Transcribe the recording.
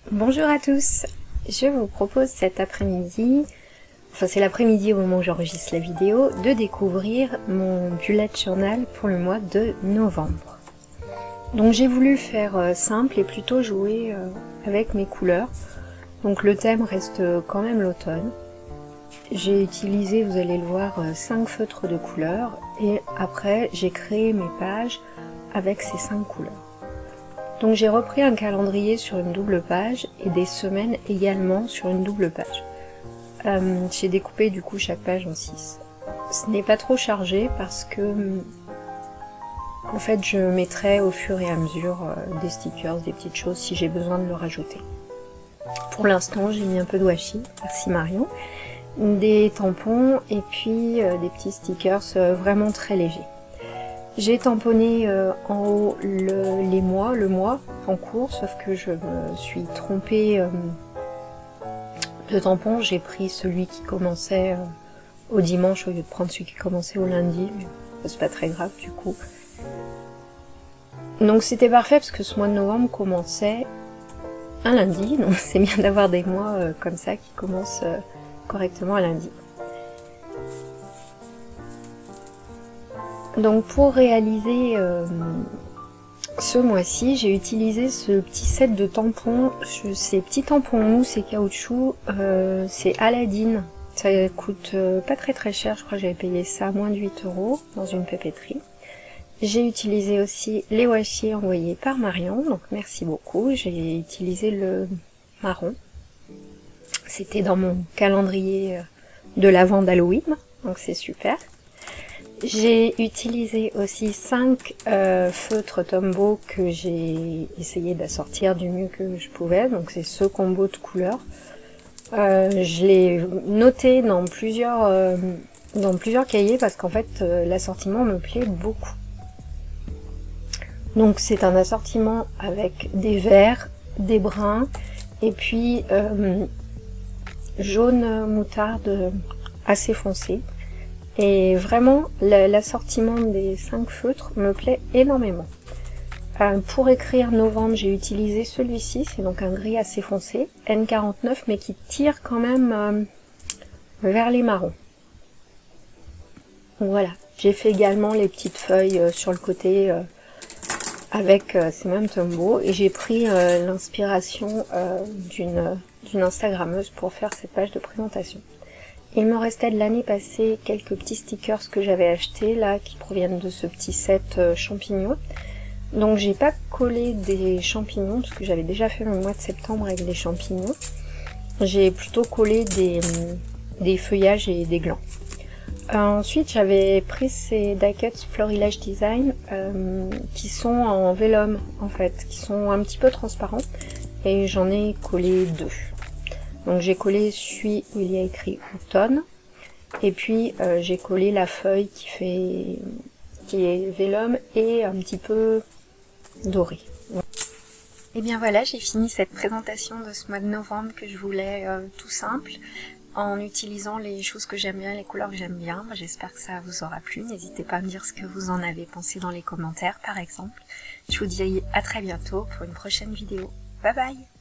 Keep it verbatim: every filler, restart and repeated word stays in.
Bonjour à tous, je vous propose cet après-midi, enfin c'est l'après-midi au moment où j'enregistre la vidéo, de découvrir mon bullet journal pour le mois de novembre. Donc j'ai voulu faire simple et plutôt jouer avec mes couleurs, donc le thème reste quand même l'automne. J'ai utilisé, vous allez le voir, cinq feutres de couleurs et après j'ai créé mes pages avec ces cinq couleurs. Donc j'ai repris un calendrier sur une double page et des semaines également sur une double page. Euh, j'ai découpé du coup chaque page en six. Ce n'est pas trop chargé parce que en fait je mettrai au fur et à mesure euh, des stickers, des petites choses si j'ai besoin de le rajouter. Pour l'instant j'ai mis un peu de washi, merci Marion, des tampons et puis euh, des petits stickers euh, vraiment très légers. J'ai tamponné euh, en haut le, les mois, le mois en cours, sauf que je me suis trompée euh, de tampon. J'ai pris celui qui commençait euh, au dimanche au lieu de prendre celui qui commençait au lundi, mais c'est pas très grave du coup. Donc c'était parfait parce que ce mois de novembre commençait un lundi, donc c'est bien d'avoir des mois euh, comme ça qui commencent euh, correctement un lundi. Donc pour réaliser euh, ce mois-ci, j'ai utilisé ce petit set de tampons, ces petits tampons mousse et caoutchouc, euh, c'est Aladdin. Ça coûte euh, pas très très cher, je crois que j'avais payé ça à moins de huit euros dans une papeterie. J'ai utilisé aussi les washi envoyés par Marion, donc merci beaucoup. J'ai utilisé le marron. C'était dans mon calendrier de l'avant d'Halloween, donc c'est super. J'ai utilisé aussi cinq euh, feutres Tombow que j'ai essayé d'assortir du mieux que je pouvais, donc c'est ce combo de couleurs. Euh, je l'ai noté dans plusieurs, euh, dans plusieurs cahiers parce qu'en fait euh, l'assortiment me plaît beaucoup. Donc c'est un assortiment avec des verts, des bruns et puis euh, jaune moutarde assez foncé. Et vraiment, l'assortiment des cinq feutres me plaît énormément. Euh, pour écrire novembre, j'ai utilisé celui-ci, c'est donc un gris assez foncé, N quarante-neuf, mais qui tire quand même euh, vers les marrons. Donc voilà, j'ai fait également les petites feuilles euh, sur le côté euh, avec euh, ces mêmes Tombow, et j'ai pris euh, l'inspiration euh, d'une d'une Instagrammeuse pour faire cette page de présentation. Il me restait de l'année passée quelques petits stickers que j'avais achetés là, qui proviennent de ce petit set euh, champignons. Donc j'ai pas collé des champignons, parce que j'avais déjà fait le mois de septembre avec des champignons. J'ai plutôt collé des, des feuillages et des glands. Euh, ensuite j'avais pris ces die cuts Florilège Design, euh, qui sont en vélum en fait, qui sont un petit peu transparents, et j'en ai collé deux. Donc j'ai collé celui où il y a écrit automne, et puis euh, j'ai collé la feuille qui fait qui est vélum et un petit peu doré. Et bien voilà, j'ai fini cette présentation de ce mois de novembre que je voulais euh, tout simple, en utilisant les choses que j'aime bien, les couleurs que j'aime bien. J'espère que ça vous aura plu. N'hésitez pas à me dire ce que vous en avez pensé dans les commentaires par exemple. Je vous dis à très bientôt pour une prochaine vidéo. Bye bye!